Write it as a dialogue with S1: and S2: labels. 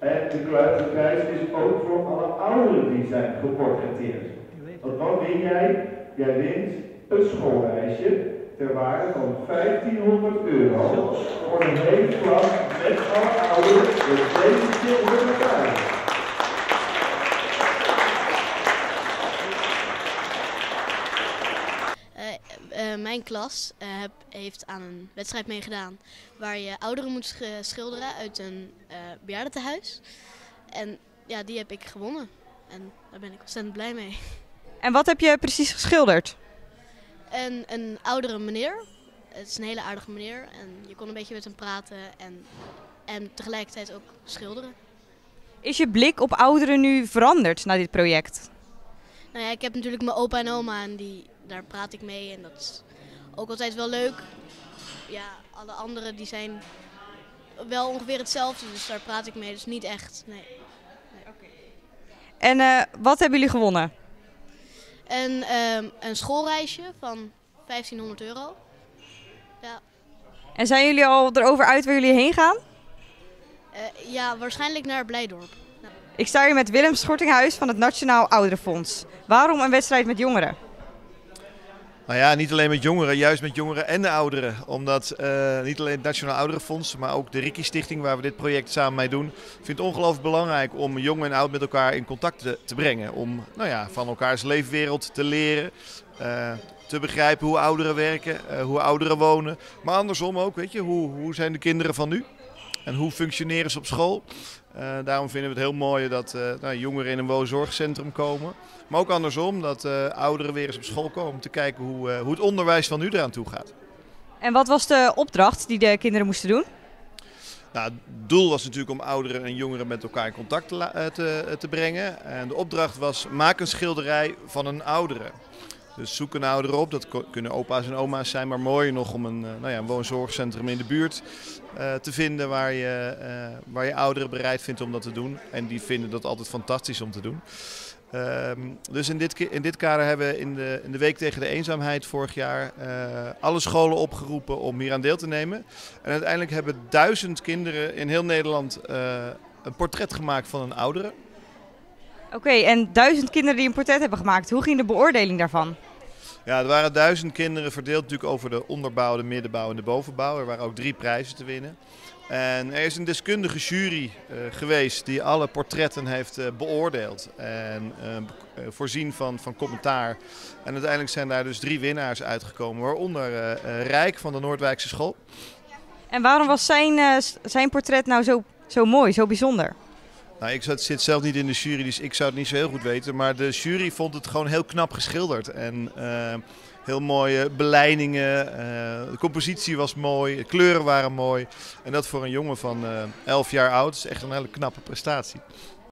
S1: En de prijs is ook voor alle ouderen die zijn geportretteerd. Want wat win jij? Jij wint een schoolreisje ter waarde van €1500 voor een hele klas met alle ouderen met deze children erbij.
S2: Mijn klas heeft aan een wedstrijd meegedaan waar je ouderen moet schilderen uit een bejaardentehuis. En ja, die heb ik gewonnen. En daar ben ik ontzettend blij mee.
S3: En wat heb je precies geschilderd?
S2: Een oudere meneer. Het is een hele aardige meneer. En je kon een beetje met hem praten en tegelijkertijd ook schilderen.
S3: Is je blik op ouderen nu veranderd na dit project?
S2: Nou ja, ik heb natuurlijk mijn opa en oma en daar praat ik mee en dat is ook altijd wel leuk. Ja, alle anderen die zijn wel ongeveer hetzelfde, dus daar praat ik mee, dus niet echt. Nee.
S3: En wat hebben jullie gewonnen?
S2: Een schoolreisje van €1500. Ja.
S3: En zijn jullie al erover uit waar jullie heen gaan?
S2: Ja, waarschijnlijk naar Blijdorp. Nou.
S3: Ik sta hier met Willem Schortinghuis van het Nationaal Ouderenfonds. Waarom een wedstrijd met jongeren?
S4: Nou ja, niet alleen met jongeren, juist met jongeren en de ouderen. Omdat niet alleen het Nationaal Ouderenfonds, maar ook de Riki Stichting, waar we dit project samen mee doen, vindt het ongelooflijk belangrijk om jong en oud met elkaar in contact te brengen. Om van elkaars leefwereld te leren, te begrijpen hoe ouderen werken, hoe ouderen wonen. Maar andersom ook, weet je, hoe zijn de kinderen van nu? En hoe functioneren ze op school? Daarom vinden we het heel mooi dat jongeren in een woonzorgcentrum komen. Maar ook andersom, dat ouderen weer eens op school komen om te kijken hoe het onderwijs van nu eraan toe gaat.
S3: En wat was de opdracht die de kinderen moesten doen?
S4: Nou, het doel was natuurlijk om ouderen en jongeren met elkaar in contact te brengen. En de opdracht was: maak een schilderij van een oudere. Dus zoek een ouder op, dat kunnen opa's en oma's zijn, maar mooi nog om een woonzorgcentrum in de buurt te vinden waar je ouderen bereid vindt om dat te doen. En die vinden dat altijd fantastisch om te doen. Dus in dit kader hebben we in de Week tegen de Eenzaamheid vorig jaar alle scholen opgeroepen om hier aan deel te nemen. En uiteindelijk hebben 1000 kinderen in heel Nederland een portret gemaakt van een oudere.
S3: Oké, en 1000 kinderen die een portret hebben gemaakt. Hoe ging de beoordeling daarvan?
S4: Ja, er waren 1000 kinderen verdeeld natuurlijk over de onderbouw, de middenbouw en de bovenbouw. Er waren ook 3 prijzen te winnen. En er is een deskundige jury geweest die alle portretten heeft beoordeeld en voorzien van commentaar. En uiteindelijk zijn daar dus 3 winnaars uitgekomen, waaronder Rijk van de Noordwijkse school.
S3: En waarom was zijn portret nou zo mooi, zo bijzonder?
S4: Nou, ik zit zelf niet in de jury, dus ik zou het niet zo heel goed weten. Maar de jury vond het gewoon heel knap geschilderd. En heel mooie belijdingen, de compositie was mooi, de kleuren waren mooi. En dat voor een jongen van 11 jaar oud is echt een hele knappe prestatie.